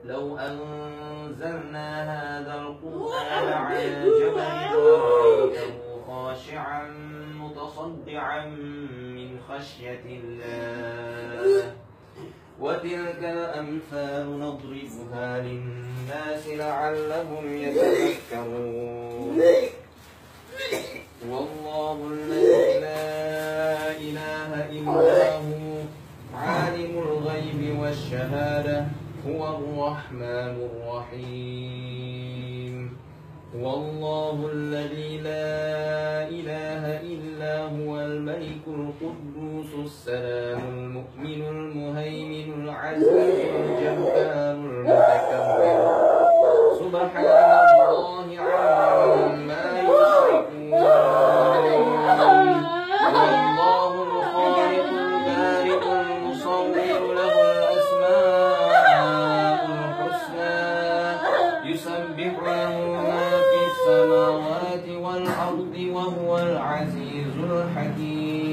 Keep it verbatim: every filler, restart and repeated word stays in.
لو أنزلنا هذا القرآن على جبل لرأيته خاشعا متصدعا من خشية الله وتلك الأمثال نضربها للناس لعلهم يتفكرون والله الذي لا إله إلا هو عالم الغيب والشهادة هو الرحمن الرحيم والله الذي لا إله إلا هو الملك القدوس السلام المؤمن المهيمن العزيز الجبار المتكبر سبحان الله عما يشركون والله الخالق البارئ المصور له الأسماء الحسنى يسبح له ما في السماوات والأرض وهو العزيز الحكيم